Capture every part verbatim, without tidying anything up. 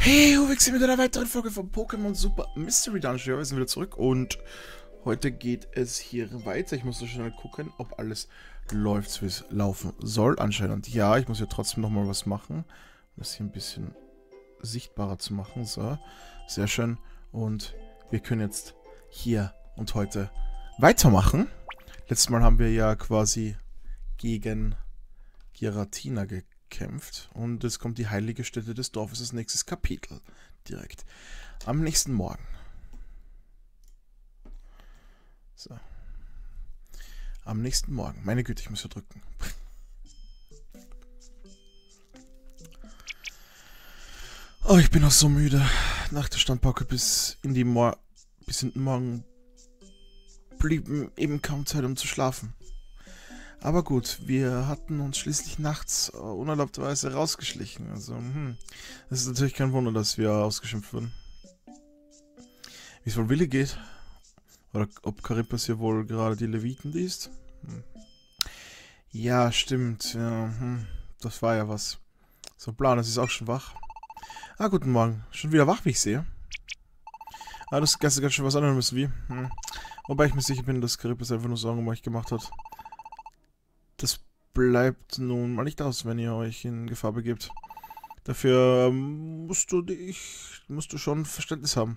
Hey, wir sind mit einer weiteren Folge von Pokémon Super Mystery Dungeon. Wir sind wieder zurück und heute geht es hier weiter. Ich muss so schnell gucken, ob alles läuft, wie es laufen soll. Anscheinend ja, ich muss ja trotzdem nochmal was machen, um das hier ein bisschen sichtbarer zu machen. So, sehr schön. Und wir können jetzt hier und heute weitermachen. Letztes Mal haben wir ja quasi gegen Giratina gekämpft. Und jetzt kommt die heilige Stätte des Dorfes, das nächste Kapitel. Direkt am nächsten Morgen. So. Am nächsten Morgen. Meine Güte, ich muss ja drücken. Oh, ich bin auch so müde. Nach der Standpauke bis in die Mor bis in den Morgen blieb eben kaum Zeit, um zu schlafen. Aber gut, wir hatten uns schließlich nachts uh, unerlaubterweise rausgeschlichen. Also, hm. Es ist natürlich kein Wunder, dass wir ausgeschimpft wurden. Wie es wohl Willi geht. Oder ob Charybdis hier wohl gerade die Leviten liest. Hm. Ja, stimmt. Ja, hm. Das war ja was. So, Plan, es ist auch schon wach. Ah, guten Morgen. Schon wieder wach, wie ich sehe. Ah, das gestern ganz schön was anderes müssen, wie? Hm. Wobei ich mir sicher bin, dass Charybdis einfach nur Sorgen um euch gemacht hat. Das bleibt nun mal nicht aus, wenn ihr euch in Gefahr begebt. Dafür ähm, musst du dich, musst du schon Verständnis haben.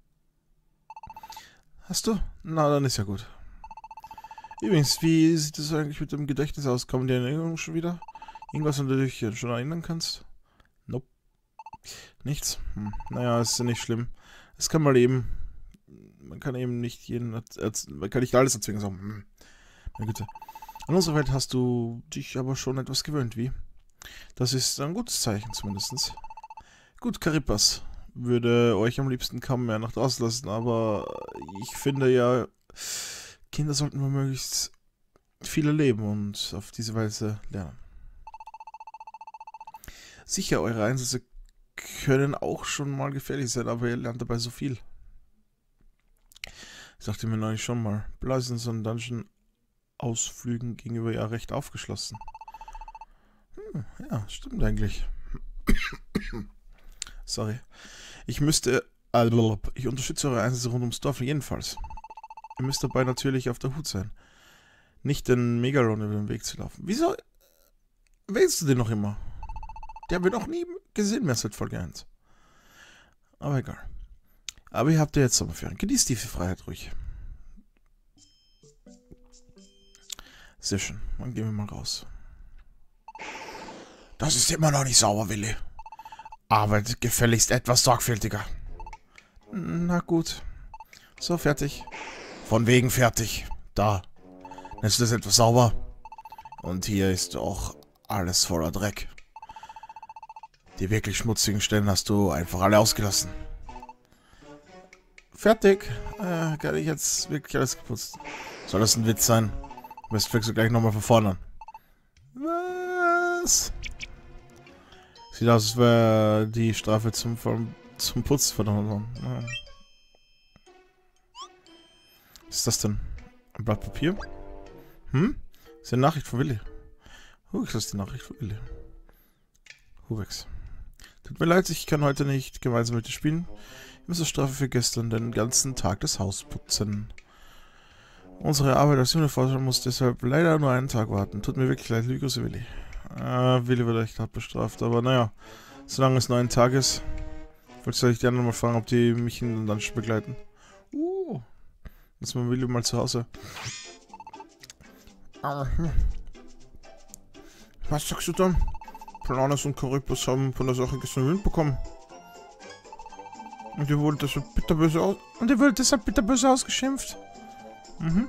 Hast du? Na, dann ist ja gut. Übrigens, wie sieht es eigentlich mit dem Gedächtnis aus? Kommen die Erinnerungen schon wieder? Irgendwas, an das du dich schon erinnern kannst? Nope. Nichts? Hm. Naja, ist ja nicht schlimm. Es kann mal eben... Man kann eben nicht jeden... Man kann nicht alles erzwingen. So, hm. Meine Güte. An unserer Welt hast du dich aber schon etwas gewöhnt, wie? Das ist ein gutes Zeichen zumindest. Gut, Charybdis würde euch am liebsten kaum mehr nach draußen lassen, aber ich finde ja, Kinder sollten wohl möglichst viele leben und auf diese Weise lernen. Sicher, eure Einsätze können auch schon mal gefährlich sein, aber ihr lernt dabei so viel. Ich dachte mir neulich schon mal, Blasen so ein Dungeon Ausflügen gegenüber ja recht aufgeschlossen. Hm, ja, stimmt eigentlich. Sorry. Ich müsste... Ich unterstütze eure Einsätze rund ums Dorf jedenfalls. Ihr müsst dabei natürlich auf der Hut sein. Nicht den Megalon über den Weg zu laufen. Wieso wählst du den noch immer? Der wird noch nie gesehen mehr seit Folge eins. Aber egal. Aber ihr habt ja jetzt Sommerferien. Genießt die Freiheit ruhig. Sehr schön. Dann gehen wir mal raus. Das ist immer noch nicht sauber, Willi. Arbeit gefälligst etwas sorgfältiger. Na gut. So, fertig. Von wegen fertig. Da. Ist das etwas sauber? Und hier ist auch alles voller Dreck. Die wirklich schmutzigen Stellen hast du einfach alle ausgelassen. Fertig. Äh, kann ich jetzt wirklich alles geputzt? Soll das ein Witz sein? Müsst fängst du gleich nochmal von vorne an. Was? Sieht aus, als wäre die Strafe zum, zum Putz verdammt. Ja. Was ist das denn? Ein Blatt Papier? Hm? Das ist eine Nachricht von Willi. Oh, ich lasse die Nachricht von Willi. Huwex. Tut mir leid, ich kann heute nicht gemeinsam mit dir spielen. Ich muss als Strafe für gestern den ganzen Tag das Haus putzen. Unsere Arbeit als Juniorforscher muss deshalb leider nur einen Tag warten. Tut mir wirklich leid, liebe Grüße, Willi. Äh, Willi wird echt hart bestraft, aber naja, solange es nur ein Tag ist, wollte ich die anderen mal fragen, ob die mich in den Dungeon begleiten. Uh, jetzt mal Willi mal zu Hause. Was sagst du dann? Planes und Charybdis haben von der Sache gestern Wind bekommen. Und ihr wurdet deshalb bitterböse aus und ihr wurdet deshalb bitterböse ausgeschimpft. Mhm.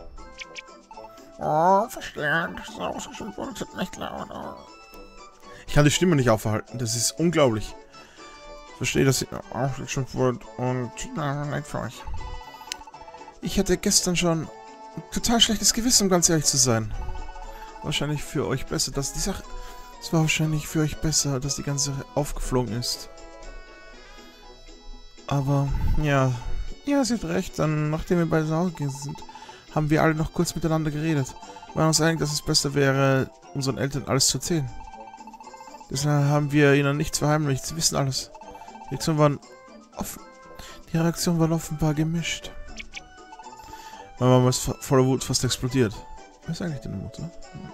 Oh, verstehe. Das ist ausgeschimpft worden. Das ist nicht laut. Oh. Ich kann die Stimme nicht aufhalten. Das ist unglaublich. Verstehe, dass sie ausgeschimpft wurde und nein, für euch. Ich hatte gestern schon ein total schlechtes Gewissen, um ganz ehrlich zu sein. Wahrscheinlich für euch besser, dass die Sache... Es war wahrscheinlich für euch besser, dass die ganze Sache aufgeflogen ist. Aber, ja... Ja, sie hat recht. Dann, nachdem wir beide zu Hause gegangen sind, haben wir alle noch kurz miteinander geredet. Wir waren uns einig, dass es besser wäre, unseren Eltern alles zu erzählen. Deshalb haben wir ihnen nichts verheimlicht. Sie wissen alles. Die Reaktionen waren offen. Die Reaktionen waren offenbar gemischt. Meine Mama ist voller Wut fast explodiert. Wer ist eigentlich deine Mutter?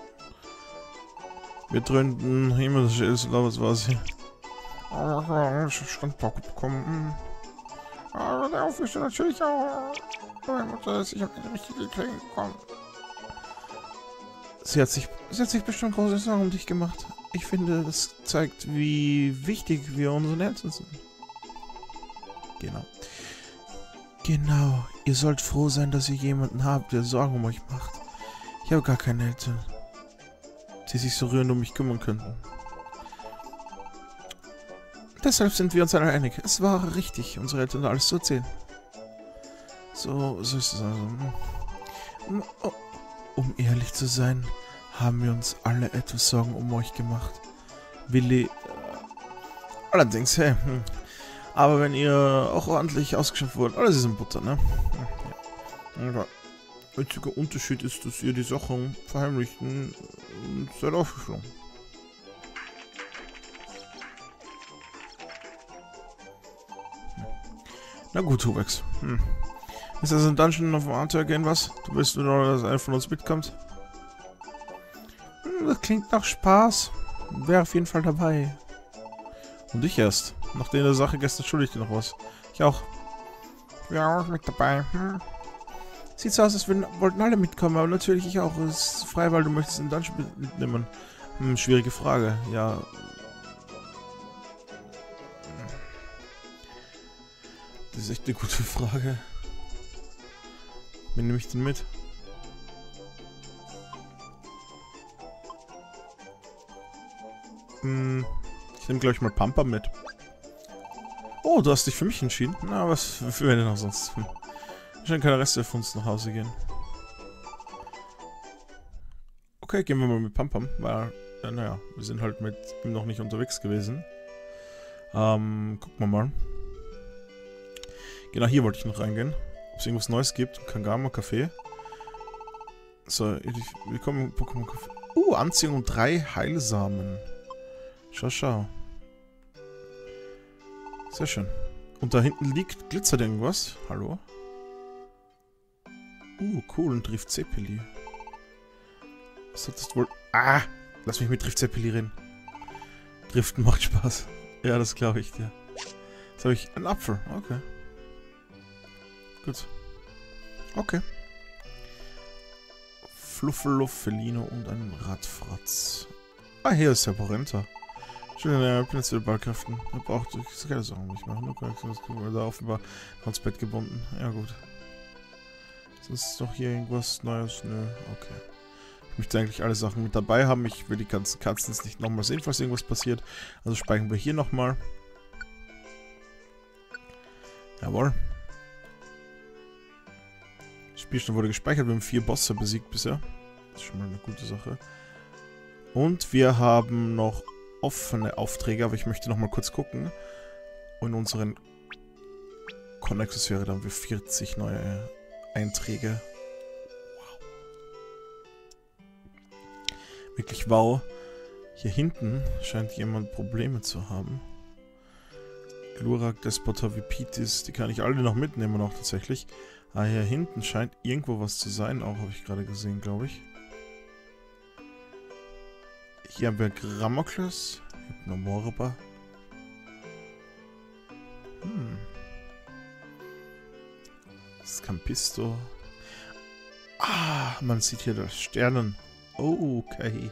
Wir dröhnten immer das Schild, oder was war sie? Standbock bekommen. Aber der Aufwisch natürlich auch. Meine Mutter ist, ich habe eine richtige Klinge bekommen. Sie hat sich, sie hat sich bestimmt große Sorgen um dich gemacht. Ich finde, das zeigt, wie wichtig wir unseren Eltern sind. Genau. Genau. Ihr sollt froh sein, dass ihr jemanden habt, der Sorgen um euch macht. Ich habe gar keine Eltern, die sich so rührend um mich kümmern könnten. Deshalb sind wir uns alle einig. Es war richtig, unsere Eltern alles zu erzählen. So, so ist es also. Um, um ehrlich zu sein, haben wir uns alle etwas Sorgen um euch gemacht. Willi... Äh, allerdings, hey. Hm. Aber wenn ihr auch ordentlich ausgeschafft wurdet, alles ist in Butter, ne? Ja. Der einzige Unterschied ist, dass ihr die Sachen verheimlichten und seid aufgeflogen. Na gut, Hubex. Hm. Ist das in Dungeon auf dem Abenteuer gehen was? Du willst nur, dass einer von uns mitkommt? Hm, das klingt nach Spaß. Wäre auf jeden Fall dabei. Und ich erst. Nach der Sache gestern schuldig dir noch was. Ich auch. Ich wäre auch mit dabei. Hm. Sieht so aus, als würden, wollten alle mitkommen, aber natürlich ich auch. Es ist frei, weil du möchtest den Dungeon mitnehmen. Hm, schwierige Frage. Ja. Das ist echt eine gute Frage. Wen nehme ich denn mit? Hm, ich nehme gleich mal Pampa mit. Oh, du hast dich für mich entschieden? Na, was für wen denn auch sonst? Hm. Wahrscheinlich keine Reste von uns nach Hause gehen. Okay, gehen wir mal mit Pampam, weil, ja, naja, wir sind halt mit ihm noch nicht unterwegs gewesen. Ähm, gucken wir mal. Genau, hier wollte ich noch reingehen. Ob es irgendwas Neues gibt. Kangama Café. So, willkommen Pokémon Café. Uh, Anziehung und drei Heilsamen. Schau, schau. Sehr schön. Und da hinten liegt, glitzert irgendwas. Hallo? Uh, cool. Und trifft Zeppeli. Was hat das wohl... Ah! Lass mich mit Trifft Zeppeli reden. Driften macht Spaß. Ja, das glaube ich dir. Jetzt habe ich einen Apfel. Okay. Gut. Okay. Fluffeluff, Felino und ein Radfratz. Ah, hier ist der Porenta. Schön, ja, ich bin jetzt wieder Ballkräften. Er braucht keine Sorgen nicht machen. Nur kann da offenbar ans Bett gebunden. Ja, gut. Ist doch hier irgendwas Neues? Nö, okay. Ich möchte eigentlich alle Sachen mit dabei haben. Ich will die ganzen Katzen nicht nochmal sehen, falls irgendwas passiert. Also speichern wir hier nochmal. Jawohl. Spielstand wurde gespeichert. Wir haben vier Bosse besiegt bisher. Das ist schon mal eine gute Sache. Und wir haben noch offene Aufträge, aber ich möchte noch mal kurz gucken. Und in unseren Connexus-Sphäre, da haben wir vierzig neue Einträge. Wow. Wirklich wow. Hier hinten scheint jemand Probleme zu haben. Glurak, Despota, Vipitis, die kann ich alle noch mitnehmen noch tatsächlich. Ah, hier hinten scheint irgendwo was zu sein, auch habe ich gerade gesehen, glaube ich. Hier haben wir Grammokles, Hypnomorba. Hm. Scampisto. Ah, man sieht hier das Sternen. Oh, okay.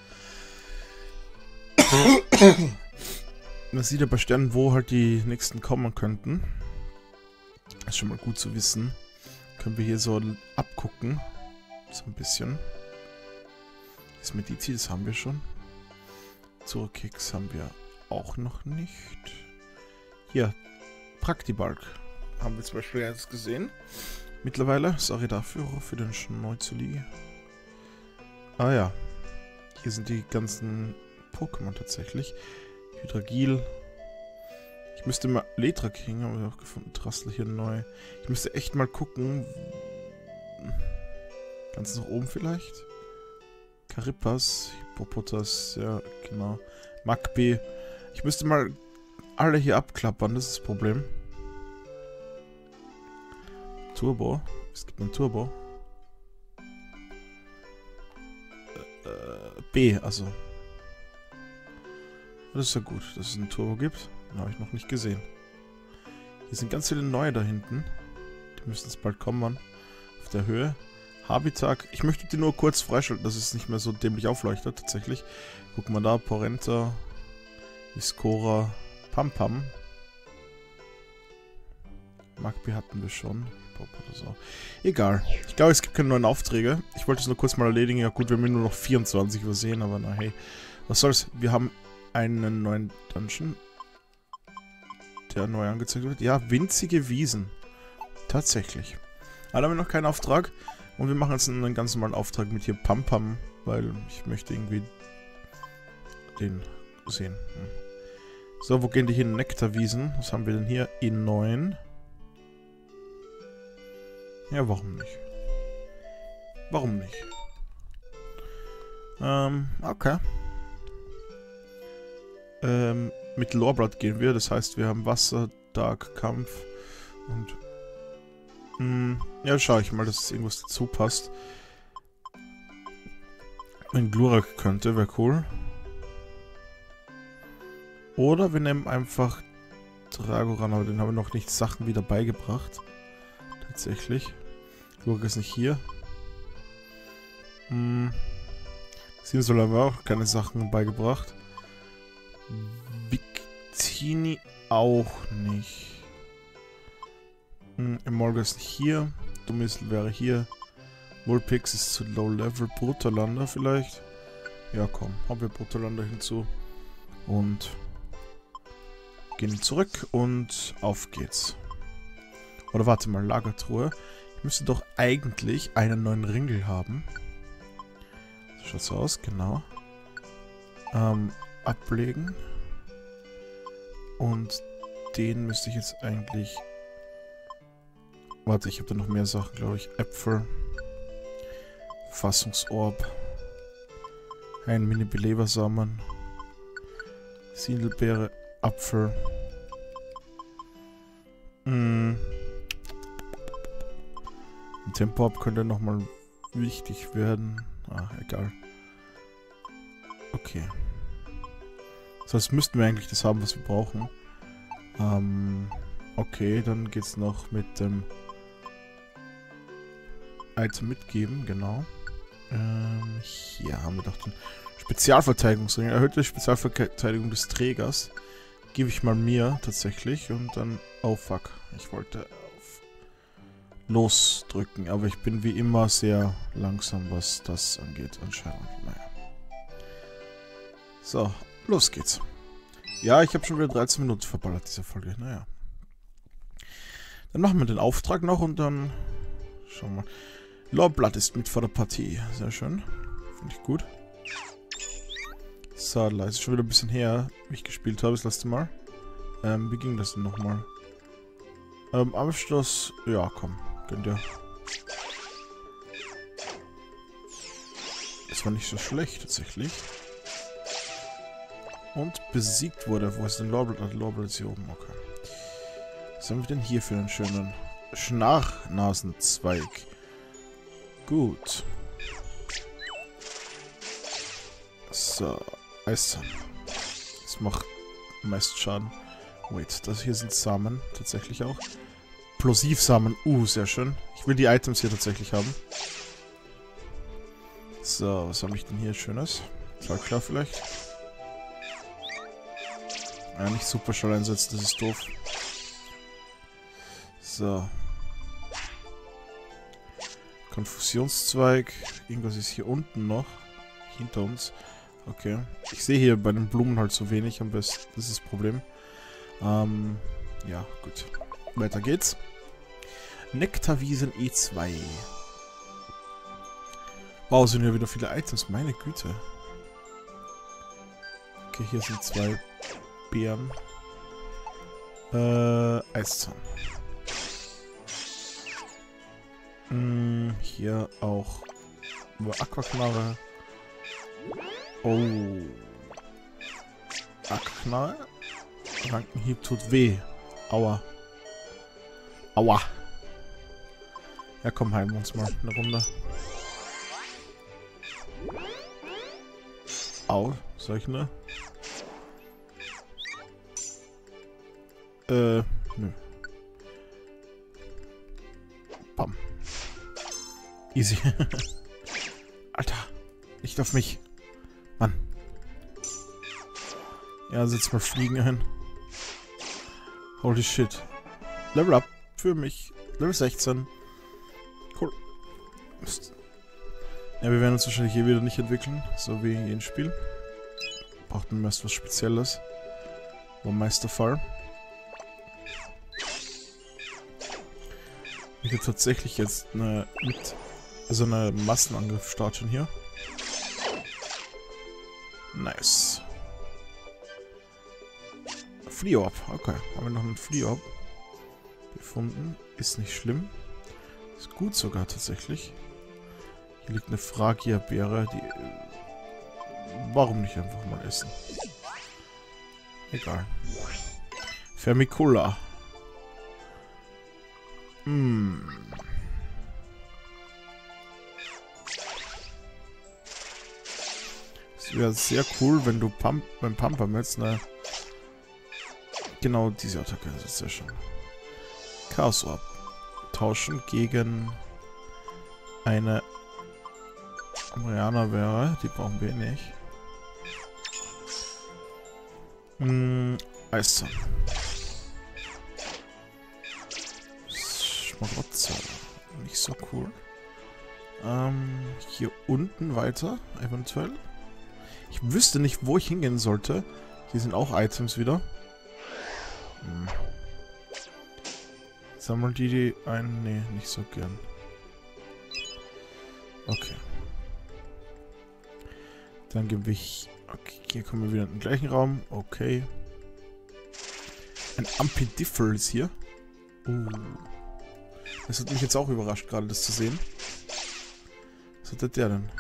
Man sieht ja bei Sternen, wo halt die nächsten kommen könnten. Das ist schon mal gut zu wissen. Können wir hier so abgucken. So ein bisschen. Das Medici, das haben wir schon. Zurückkicks haben wir auch noch nicht. Hier, Praktibalk. Haben wir zum Beispiel jetzt gesehen. Mittlerweile, sorry dafür, für den Schneuzeli. Ah ja. Hier sind die ganzen Pokémon tatsächlich. Hydragil. Ich müsste mal... Letra King haben wir auch gefunden. Trassel hier neu. Ich müsste echt mal gucken. Ganz nach oben vielleicht. Caripas. Hippopotas. Ja, genau. Magby. Ich müsste mal alle hier abklappern, das ist das Problem. Turbo. Es gibt ein Turbo. Äh, B, also. Das ist ja gut, dass es ein Turbo gibt. Den habe ich noch nicht gesehen. Hier sind ganz viele neue da hinten. Die müssen jetzt bald kommen. Auf der Höhe. Habitat. Ich möchte die nur kurz freischalten, dass es nicht mehr so dämlich aufleuchtet, tatsächlich. Guck mal da, Porenta, Viscora, Pam Pam. Magby hatten wir schon. Pop oder so. Egal. Ich glaube, es gibt keine neuen Aufträge. Ich wollte es nur kurz mal erledigen. Ja gut, wir haben nur noch vierundzwanzig übersehen, aber na hey. Was soll's? Wir haben einen neuen Dungeon, der neu angezeigt wird. Ja, winzige Wiesen. Tatsächlich. Aber da haben wir noch keinen Auftrag. Und wir machen jetzt einen ganz normalen Auftrag mit hier Pam Pam, weil ich möchte irgendwie den sehen. Hm. So, wo gehen die hin? Nektarwiesen. Was haben wir denn hier? E neun. Ja, warum nicht? Warum nicht? Ähm, okay. Ähm, mit Lorblatt gehen wir. Das heißt, wir haben Wasser, Dark, Kampf und... Mh, ja, schaue ich mal, dass irgendwas dazu passt. Wenn Glurak könnte, wäre cool. Oder wir nehmen einfach Dragoran, aber den haben wir noch nicht Sachen wieder beigebracht. Tatsächlich. Glurak ist nicht hier. Hm. Simsol haben wir auch keine Sachen beigebracht. Victini auch nicht. Hm, Emolga ist nicht hier. Dumisel wäre hier. Vulpix ist zu low level. Brutalander vielleicht. Ja komm, haben wir Brutalander hinzu. Und gehen zurück und auf geht's. Oder warte mal, Lagertruhe. Ich müsste doch eigentlich einen neuen Ringel haben. So schaut's aus, genau. Ähm, ablegen. Und den müsste ich jetzt eigentlich... Warte, ich habe da noch mehr Sachen, glaube ich. Äpfel. Fassungsorb. Ein Mini-Beleversamen. Sindelbeere. Apfel. Mm. Ein Tempo-Up könnte nochmal wichtig werden. Ah, egal. Okay. Das heißt, müssten wir eigentlich das haben, was wir brauchen. Ähm, okay, dann geht's noch mit dem Item mitgeben, genau. Ähm, hier haben wir doch den Spezialverteidigungsring. Erhöhte Spezialverteidigung des Trägers. Gebe ich mal mir tatsächlich und dann... Oh fuck, ich wollte auf losdrücken, aber ich bin wie immer sehr langsam, was das angeht anscheinend. Naja. So, los geht's. Ja, ich habe schon wieder dreizehn Minuten verballert, diese Folge. Naja. Dann machen wir den Auftrag noch und dann... Schauen wir mal. Lorblatt ist mit vor der Partie. Sehr schön. Finde ich gut. Sadler. Ist schon wieder ein bisschen her, wie ich gespielt habe das letzte Mal. Ähm, wie ging das denn nochmal? Ähm, Abschluss. Ja, komm. Gönnt ihr. Das war nicht so schlecht, tatsächlich. Und besiegt wurde. Wo ist denn Lorblatt? Lorblatt ist hier oben. Okay. Was haben wir denn hier für einen schönen Schnarchnasenzweig? Gut. So. Eiszahn. Das macht meist Schaden. Wait, das hier sind Samen. Tatsächlich auch. Plosivsamen. Uh, sehr schön. Ich will die Items hier tatsächlich haben. So, was habe ich denn hier Schönes? Zahlklar vielleicht. Ja, nicht super schnell einsetzen, das ist doof. So. Konfusionszweig. Irgendwas ist hier unten noch. Hinter uns. Okay. Ich sehe hier bei den Blumen halt so wenig am besten. Das ist das Problem. Ähm, ja, gut. Weiter geht's. Nektarwiesen E zwei. Wow, sind ja wieder viele Items. Meine Güte. Okay, hier sind zwei Beeren. Äh, Eiszahn. Hm, hier auch Aquaknarre. Oh. Aquaknarre. Rankenhieb tut weh. Aua. Aua. Ja, komm, heilen wir uns mal eine Runde. Au, sag ich ne? Äh, nö. Bam. Easy. Alter, nicht auf mich. Mann. Ja, setz mal Fliegen hin. Holy shit. Level up für mich. Level sechzehn. Cool. Mist. Ja, wir werden uns wahrscheinlich hier wieder nicht entwickeln. So wie in jedem Spiel. Braucht man meist was Spezielles. War meist der Fall. Ich will tatsächlich jetzt eine mit also eine Massenangriff starten hier. Nice. Fliorb. Okay, haben wir noch einen Fliorb gefunden. Ist nicht schlimm. Ist gut sogar tatsächlich. Hier liegt eine Fragia-Beere, die... Warum nicht einfach mal essen? Egal. Vermicula. Hm. Es wäre sehr cool, wenn du Pump beim Pumper jetzt eine... Genau diese Attacke, das ist sehr schön. Chaos Orb. Tauschen gegen eine Mariana wäre, die brauchen wir nicht. Hm, Eiszahn. Schmarotzer. Nicht so cool. Ähm, hier unten weiter, eventuell. Ich wüsste nicht, wo ich hingehen sollte. Hier sind auch Items wieder. Hm. Sammeln die die ein? Nee, nicht so gern. Okay. Dann gebe ich... Okay, hier kommen wir wieder in den gleichen Raum. Okay. Ein Ampidiffel ist hier. Uh. Das hat mich jetzt auch überrascht, gerade das zu sehen. Was hat der denn?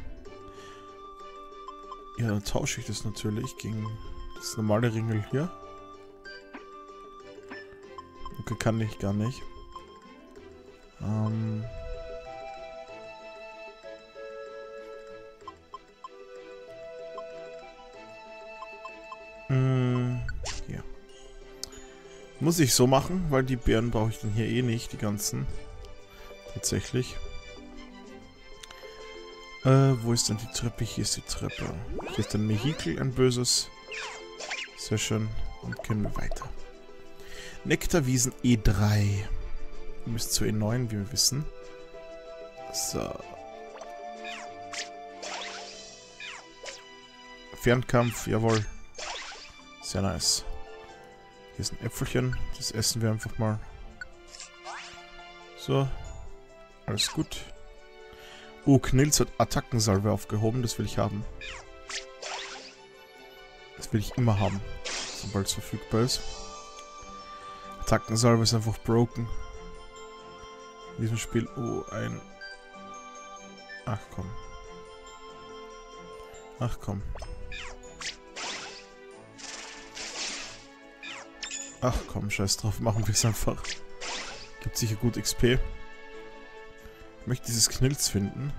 Ja, dann tausche ich das natürlich gegen das normale Ringel hier. Okay, kann ich gar nicht. Ähm... Hier. Muss ich so machen, weil die Beeren brauche ich dann hier eh nicht, die ganzen. Tatsächlich. Äh, wo ist denn die Treppe? Hier ist die Treppe. Hier ist ein Vehikel, ein böses. Sehr schön. Und können wir weiter. Nektarwiesen E drei. Bis zu E neun, wie wir wissen. So. Fernkampf, jawohl. Sehr nice. Hier ist ein Äpfelchen. Das essen wir einfach mal. So. Alles gut. Oh, Knils hat Attackensalve aufgehoben. Das will ich haben. Das will ich immer haben. Sobald es verfügbar ist. Attackensalve ist einfach broken. In diesem Spiel. Oh, ein... Ach komm. Ach komm. Ach komm, scheiß drauf, machen wir es einfach. Gibt sicher gut X P. Ich möchte dieses Knils finden.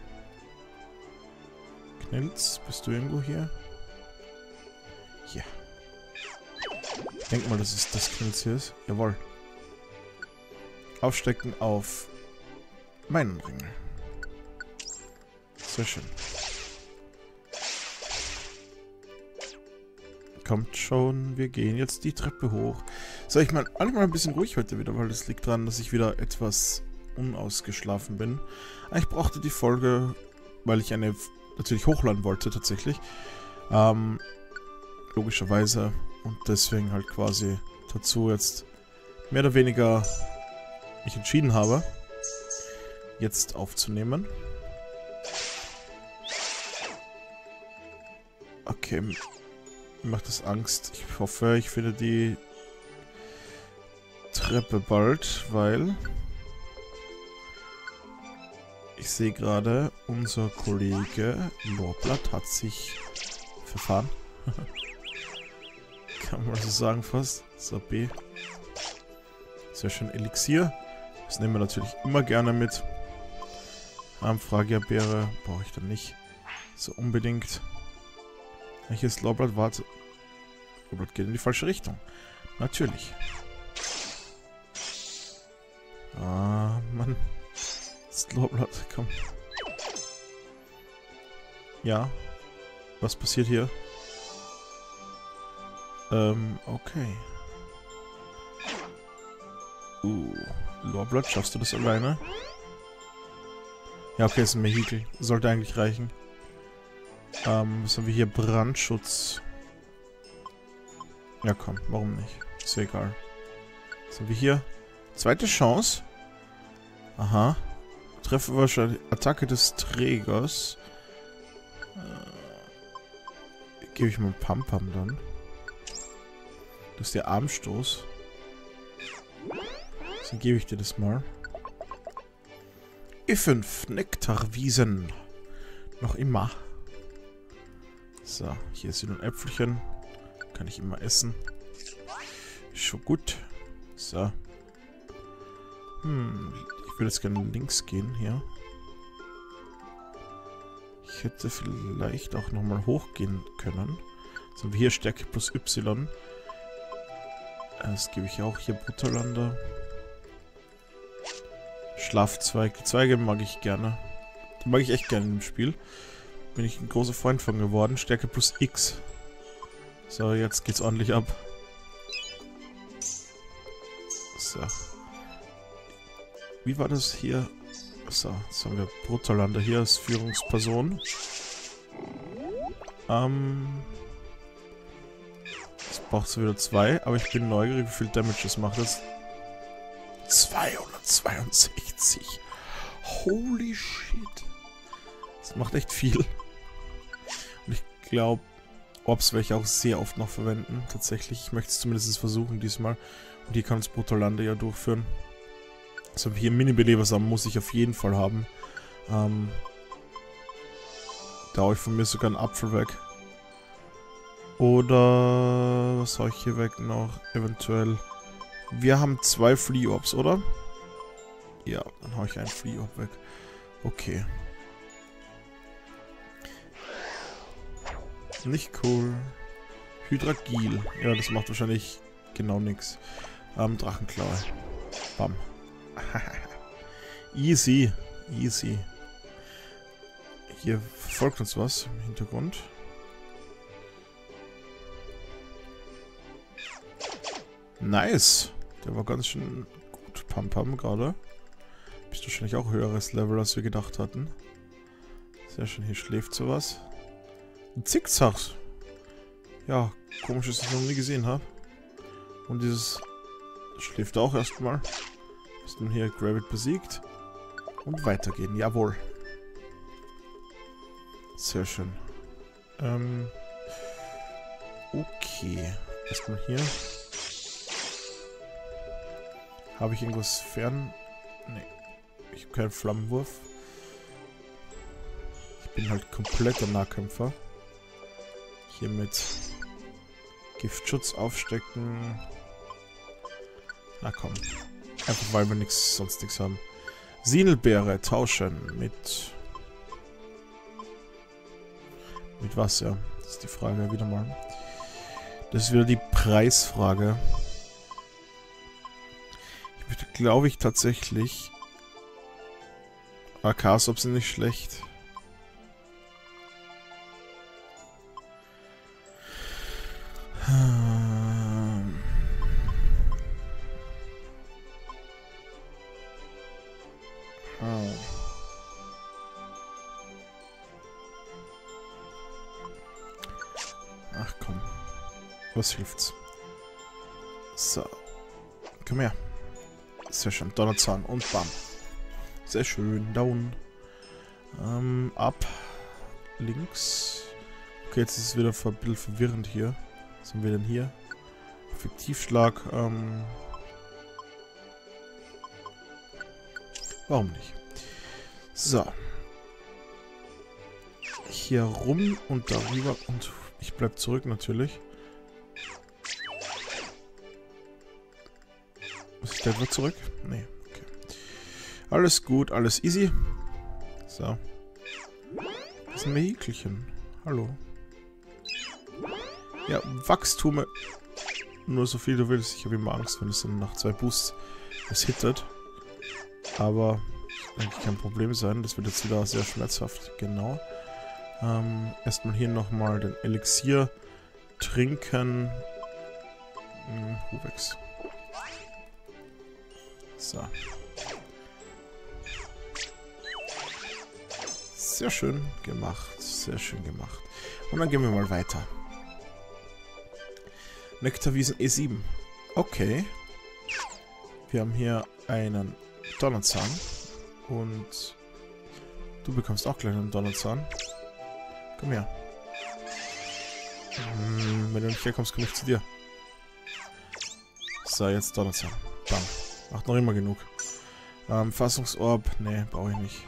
Knils, bist du irgendwo hier? Hier. Ich denke mal, dass es das Knils hier ist. Jawohl. Aufstecken auf meinen Ringel. Sehr schön. Kommt schon, wir gehen jetzt die Treppe hoch. So, ich meine, manchmal ein bisschen ruhig heute wieder, weil das liegt daran, dass ich wieder etwas unausgeschlafen bin. Ich brauchte die Folge, weil ich eine natürlich hochladen wollte, tatsächlich. Ähm, logischerweise. Und deswegen halt quasi dazu jetzt mehr oder weniger mich entschieden habe, jetzt aufzunehmen. Okay, mir macht das Angst. Ich hoffe, ich finde die Treppe bald, weil ich sehe gerade, unser Kollege Lorblatt hat sich verfahren. Kann man so sagen fast. So, B. Sehr schön. Elixier. Das nehmen wir natürlich immer gerne mit. Amphragia-Beere brauche ich dann nicht so unbedingt. Welches Lawblatt? Warte. Lawblatt geht in die falsche Richtung. Natürlich. Ah, Mann. Das Lawblatt, komm. Ja. Was passiert hier? Ähm, okay. Uh, Lawblatt, schaffst du das alleine? Ja, okay, ist ein Vehikel. Sollte eigentlich reichen. Ähm, was haben wir hier? Brandschutz. Ja, komm, warum nicht? Ist ja egal. Was haben wir hier? Zweite Chance. Aha. Treffe wahrscheinlich Attacke des Trägers. Äh, Gebe ich mal Pam-Pam dann. Das ist der Armstoß. Dann gebe ich dir das mal. E fünf, Nektarwiesen. Noch immer. So, hier sind ein Äpfelchen. Kann ich immer essen. Ist schon gut. So. Hm, ich würde jetzt gerne links gehen hier. Ich hätte vielleicht auch nochmal hochgehen können. Jetzt haben wir hier Stärke plus Y. Das gebe ich auch hier Brutalander. Schlafzweig. Die Zweige mag ich gerne. Die mag ich echt gerne im Spiel. Bin ich ein großer Freund von geworden. Stärke plus X. So, jetzt geht's ordentlich ab. So. Wie war das hier? So, jetzt haben wir Brutalander hier als Führungsperson. Ähm... Jetzt braucht es wieder zwei, aber ich bin neugierig, wie viel Damage das macht. Das zweihundertzweiundsechzig. Holy shit. Das macht echt viel. Und ich glaube, Orbs werde ich auch sehr oft noch verwenden. Tatsächlich. Ich möchte es zumindest versuchen diesmal. Und hier kann uns Brutalander ja durchführen. Also hier Mini-Belebersamen muss ich auf jeden Fall haben. Ähm, da haue ich von mir sogar einen Apfel weg. Oder was habe ich hier weg noch? Eventuell. Wir haben zwei Flea-Orbs, oder? Ja, dann haue ich einen Flea-Orb weg. Okay. Nicht cool. Hydragil. Ja, das macht wahrscheinlich genau nichts. Ähm, Drachenklaue. Bam. Easy. Easy. Hier verfolgt uns was im Hintergrund. Nice. Der war ganz schön gut. Pam Pam gerade. Bist wahrscheinlich auch höheres Level, als wir gedacht hatten. Sehr schön. Hier schläft sowas. Ein Zickzack. Ja, komisch, dass ich das noch nie gesehen habe. Und dieses schläft auch erstmal. Ist dann hier Gravit besiegt. Und weitergehen. Jawohl. Sehr schön. Ähm. Okay. Erstmal hier. Habe ich irgendwas fern? Nee. Ich habe keinen Flammenwurf. Ich bin halt kompletter Nahkämpfer. Hier mit Giftschutz aufstecken. Na komm. Einfach weil wir nichts, sonst nichts haben. Sinelbeere tauschen mit... Mit was, ja? Das ist die Frage wieder mal. Das ist wieder die Preisfrage. Ich möchte, glaube ich, tatsächlich... A Ks, ob sie nicht schlecht. Ach komm. Was hilft's? So. Komm her. Sehr schön. Donnerzahn und bam. Sehr schön. Down. Ähm, ab. Links. Okay, jetzt ist es wieder ein bisschen verwirrend hier. Was haben wir denn hier? Effektivschlag. Ähm. Warum nicht? So. Hier rum und darüber und ich bleib zurück natürlich. Muss ich da etwa zurück? Nee, okay. Alles gut, alles easy. So. Das ist ein Vehikelchen. Hallo. Ja, Wachstume. Nur so viel du willst. Ich habe immer Angst, wenn es dann nach zwei Boosts es hittet. Aber das wird eigentlich kein Problem sein. Das wird jetzt wieder sehr schmerzhaft. Genau. Ähm, erstmal hier nochmal den Elixier trinken. Hm, Huvex. So. Sehr schön gemacht. Sehr schön gemacht. Und dann gehen wir mal weiter. Nektarwiesen E sieben. Okay. Wir haben hier einen Donnerzahn. Und du bekommst auch gleich einen Donnerzahn. Komm her. Hm, wenn du nicht herkommst, komme ich zu dir. So, jetzt Donnerzahn. Bam. Macht noch immer genug. Ähm, Fassungsorb. Nee, brauche ich nicht.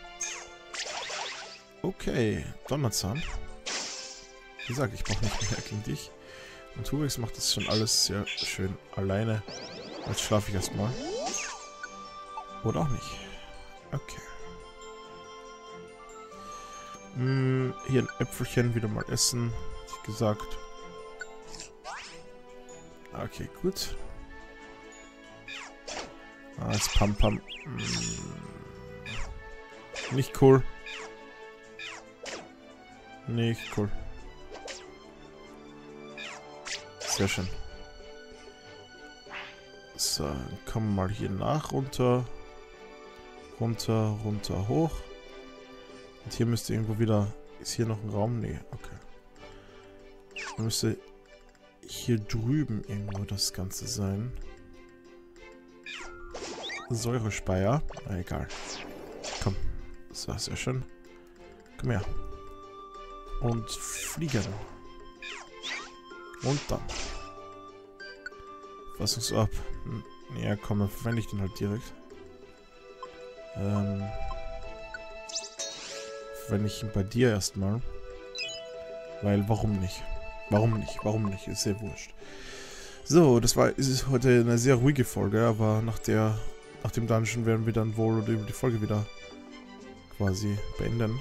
Okay, Donnerzahn. Wie gesagt, ich brauche nicht mehr gegen dich. Und Huvex macht das schon alles sehr schön alleine. Jetzt schlafe ich erstmal. Oder auch nicht. Okay. Hm, hier ein Äpfelchen wieder mal essen. Wie gesagt. Okay, gut. Ah, das Pam Pam. Hm. Nicht cool. Nicht cool. Sehr schön. So, dann kommen wir mal hier nach, runter. Runter, runter, hoch. Und hier müsste irgendwo wieder... Ist hier noch ein Raum? Nee, okay. Dann müsste hier drüben irgendwo das Ganze sein. Säurespeier. Na, egal. Komm. So, sehr schön. Komm her. Und fliegen. Und dann. Fassungsorb. Ja, komm, dann verwende ich den halt direkt. Ähm. Verwende ich ihn bei dir erstmal. Weil, warum nicht? Warum nicht? Warum nicht? Ist sehr wurscht. So, das war, ist heute eine sehr ruhige Folge, aber nach der, nach dem Dungeon werden wir dann wohl oder über die Folge wieder quasi beenden.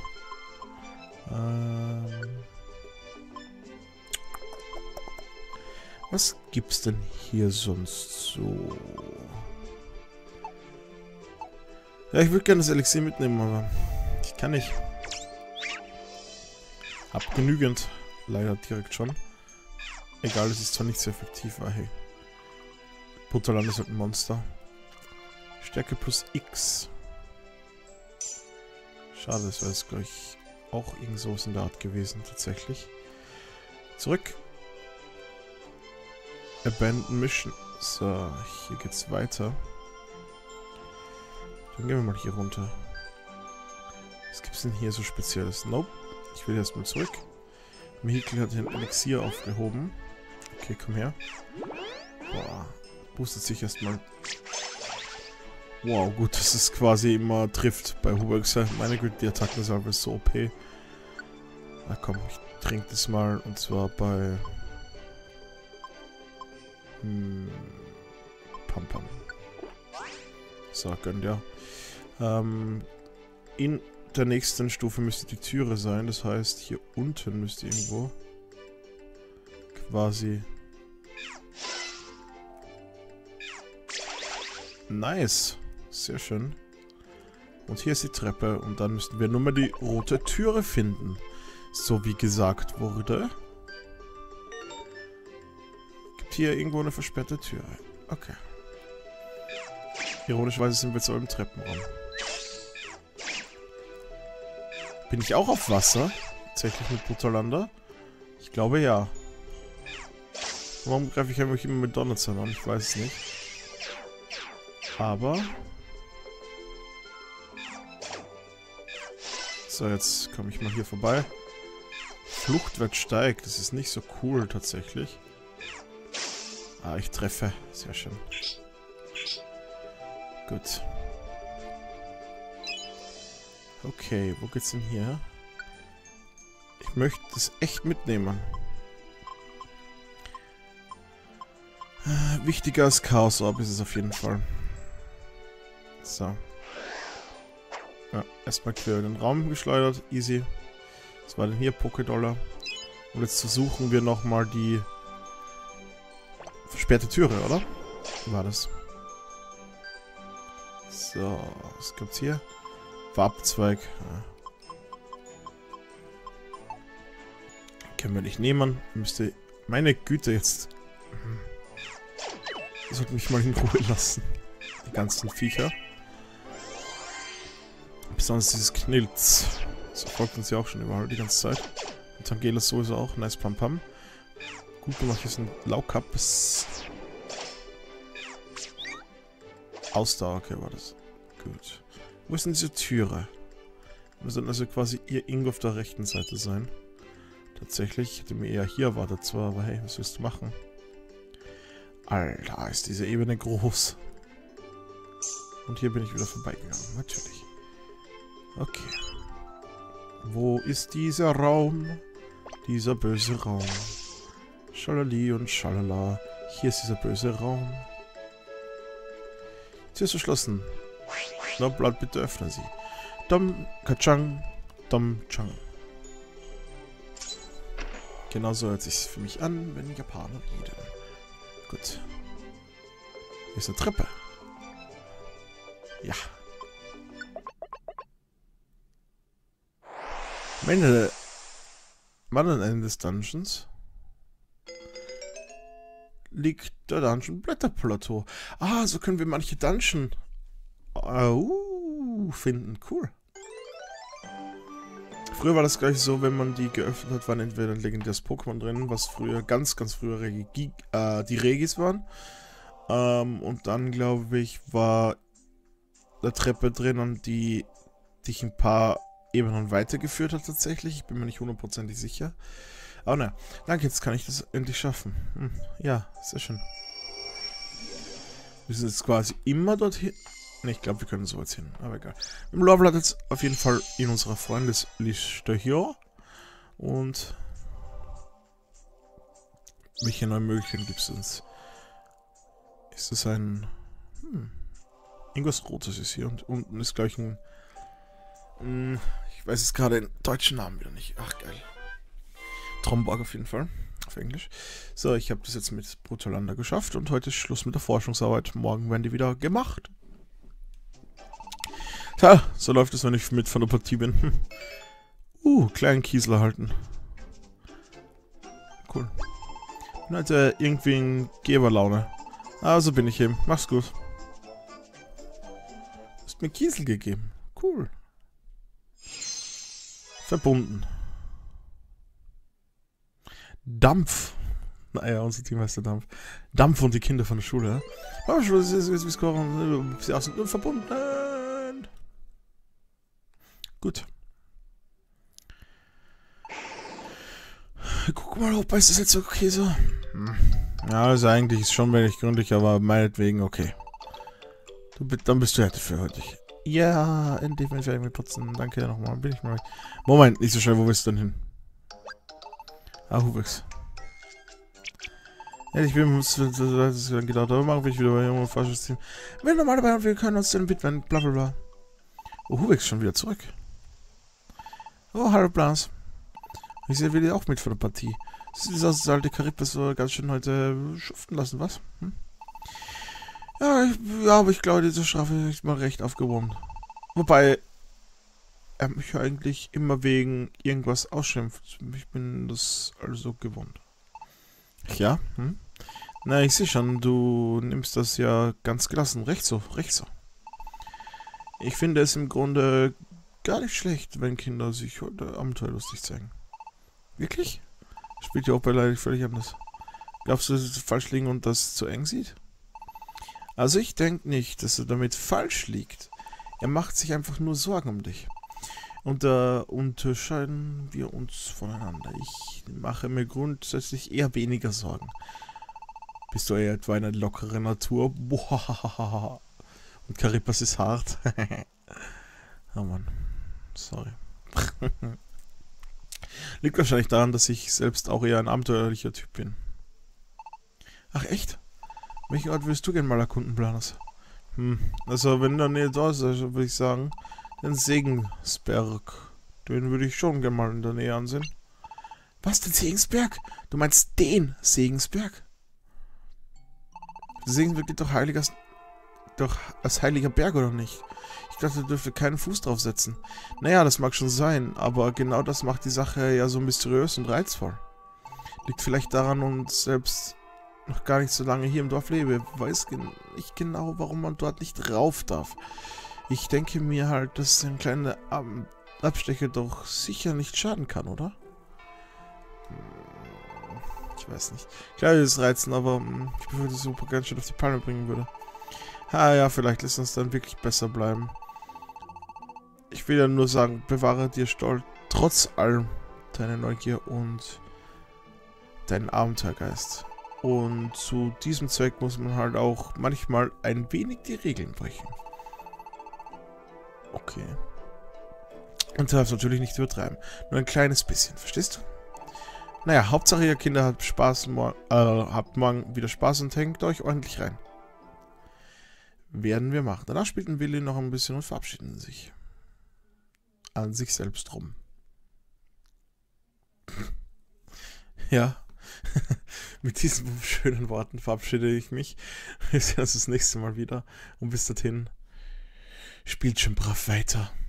Ähm. Was gibt's denn hier sonst so? Ja, ich würde gerne das Elixier mitnehmen, aber ich kann nicht. Hab genügend. Leider direkt schon. Egal, es ist zwar nicht sehr effektiv, aber hey. Butterland ist halt ein Monster. Stärke plus X. Schade, das wäre jetzt gleich auch irgend sowas in der Art gewesen, tatsächlich. Zurück. Abandon Mission. So, hier geht's weiter. Dann gehen wir mal hier runter. Was gibt's denn hier so Spezielles? Nope. Ich will erstmal zurück. Vehikel hat den Elixier aufgehoben. Okay, komm her. Boah. Boostet sich erstmal. Wow, gut, dass es quasi immer trifft bei Huvex. Meine Güte, die Attackensalve ist so O P. Na komm, ich trinke das mal. Und zwar bei... Hm, Pam Pam. So, gönnt ja. Ähm, in der nächsten Stufe müsste die Türe sein. Das heißt, hier unten müsste irgendwo quasi... Nice. Sehr schön. Und hier ist die Treppe. Und dann müssten wir nur mal die rote Türe finden. So wie gesagt wurde. Gibt hier irgendwo eine versperrte Türe. Okay. Ironischerweise sind wir jetzt auch im Treppenraum. Bin ich auch auf Wasser? Tatsächlich mit Butterlander? Ich glaube ja. Warum greife ich einfach immer mit Donnerzahn an? Ich weiß es nicht. Aber... So, jetzt komme ich mal hier vorbei. Fluchtwert steigt. Das ist nicht so cool tatsächlich. Ah, ich treffe. Sehr schön. Gut. Okay, wo geht's denn hier? Ich möchte das echt mitnehmen. Äh, wichtiger als Chaos Orb ist es auf jeden Fall. So. Ja, erstmal quer den Raum geschleudert. Easy. Was war denn hier? Pokédollar. Und jetzt versuchen wir nochmal die versperrte Türe, oder? Wie war das? So, was gibt's hier? Farbzweig. Ja. Können wir nicht nehmen. Müsste. Meine Güte, jetzt. Das sollte mich mal in Ruhe lassen. Die ganzen Viecher. Besonders dieses Knilz. Das verfolgt uns ja auch schon überall die ganze Zeit. Und Tangela sowieso auch. Nice Pam Pam. Gut gemacht, hier ist ein Laukappes. Ausdauer, okay, war das. Gut. Wo ist denn diese Türe? Wir sollten also quasi hier irgendwo auf der rechten Seite sein. Tatsächlich, ich hätte mir eher hier erwartet zwar, aber hey, was willst du machen? Alter, ist diese Ebene groß. Und hier bin ich wieder vorbeigegangen, natürlich. Okay. Wo ist dieser Raum? Dieser böse Raum. Schalali und schalala. Hier ist dieser böse Raum. Tür ist verschlossen. Na, bleibt bitte öffnen Sie. Dom, Kachang, Dom, Chang. Genauso hört sich für mich an, wenn Japaner reden. Gut. Hier ist eine Treppe. Ja. Am Ende. Wann am Ende des Dungeons liegt der Dungeon Blätterplateau. Ah, so können wir manche Dungeon uh, finden. Cool. Früher war das gleich so, wenn man die geöffnet hat, waren entweder ein legendäres Pokémon drin, was früher, ganz, ganz früher Regi äh, die Regis waren. Ähm, und dann, glaube ich, war eine Treppe drin, und die dich ein paar Ebenen weitergeführt hat tatsächlich. Ich bin mir nicht hundertprozentig sicher. Aber naja, danke, jetzt kann ich das endlich schaffen. Hm, ja, sehr schön. Wir sind jetzt quasi immer dorthin. Ne, ich glaube, wir können so jetzt hin, aber egal. Im Lorbeer hat jetzt auf jeden Fall in unserer Freundesliste hier. Und welche neuen Möglichkeiten gibt es uns? Ist das ein... Hm, irgendwas Rotes ist hier, und unten ist gleich ein... Hm, ich weiß jetzt gerade den deutschen Namen wieder nicht. Ach, geil. Tromborg auf jeden Fall. Auf Englisch. So, ich habe das jetzt mit Brutalander geschafft, und heute ist Schluss mit der Forschungsarbeit. Morgen werden die wieder gemacht. Tja, so läuft es, wenn ich mit von der Partie bin. Hm. Uh, kleinen Kiesel erhalten. Cool. Bin heute irgendwie in Geberlaune. Also bin ich eben. Mach's gut. Du hast mir Kiesel gegeben. Cool. Verbunden. Dampf. Naja, unser Team heißt der Dampf. Dampf und die Kinder von der Schule. Ja? Sie sind nur verbunden. Gut. Guck mal, ob ist das jetzt okay so? Hm. Ja, also eigentlich ist schon wenig gründlich, aber meinetwegen okay. Du, dann bist du hätte für heute. Ja, endlich bin ich fertig mit Putzen. Danke nochmal. Bin ich mal. Moment, nicht so schnell. Wo willst du denn hin? Ah, Hubix. Ja, ich bin, das ist dann gedacht, aber machen wir wieder bei irgendeinem falsches Team. Wenn normal dabei und wir können uns dann bitten, bla bla bla. Oh, Hubix schon wieder zurück. Oh, hallo Blas. Ich sehe wieder auch mit von der Partie. Das ist das alte Karibus so ganz schön heute schuften lassen, was? Hm? Ja, ich, ja, aber ich glaube, diese Strafe ist mal recht aufgewogen. Wobei er mich eigentlich immer wegen irgendwas ausschimpft. Ich bin das also gewohnt. Ja, hm? Na, ich sehe schon, du nimmst das ja ganz gelassen. Recht so, recht so. Ich finde es im Grunde gar nicht schlecht, wenn Kinder sich heute abenteuerlustig zeigen. Wirklich? Spielt ja auch bei leider völlig anders. Glaubst du, dass es falsch liegen und das zu eng sieht? Also ich denke nicht, dass er damit falsch liegt. Er macht sich einfach nur Sorgen um dich. Und da unterscheiden wir uns voneinander. Ich mache mir grundsätzlich eher weniger Sorgen. Bist du eher etwa eine lockere Natur? Boah. Und Karipas ist hart. Oh Mann. Sorry. Liegt wahrscheinlich daran, dass ich selbst auch eher ein abenteuerlicher Typ bin. Ach echt? Welchen Ort willst du gerne mal erkunden, Planers? Hm, also wenn in der Nähe da ist, also würde ich sagen, den Segensberg. Den würde ich schon gerne mal in der Nähe ansehen. Was, den Segensberg? Du meinst den Segensberg? Der Segensberg geht doch heiliger, doch als heiliger Berg, oder nicht? Ich dachte, er dürfte keinen Fuß drauf setzen. Naja, das mag schon sein, aber genau das macht die Sache ja so mysteriös und reizvoll. Liegt vielleicht daran, und selbst noch gar nicht so lange hier im Dorf lebe, weiß gen nicht genau, warum man dort nicht rauf darf. Ich denke mir halt, dass ein kleiner Ab Abstecher doch sicher nicht schaden kann, oder? Ich weiß nicht. Klar, das ist reizen, aber ich befürchte, dass Super ganz schön auf die Palme bringen würde. Ah ja, vielleicht lässt uns dann wirklich besser bleiben. Ich will ja nur sagen, bewahre dir stolz, trotz allem, deine Neugier und deinen Abenteuergeist. Und zu diesem Zweck muss man halt auch manchmal ein wenig die Regeln brechen. Okay. Und du darfst natürlich nicht übertreiben. Nur ein kleines bisschen, verstehst du? Naja, Hauptsache ihr Kinder habt Spaß, mor äh, habt morgen wieder Spaß und hängt euch ordentlich rein. Werden wir machen. Danach spielten Willi noch ein bisschen und verabschieden sich. An sich selbst rum. Ja. Mit diesen schönen Worten verabschiede ich mich. Wir sehen uns das nächste Mal wieder. Und bis dahin, spielt schon brav weiter.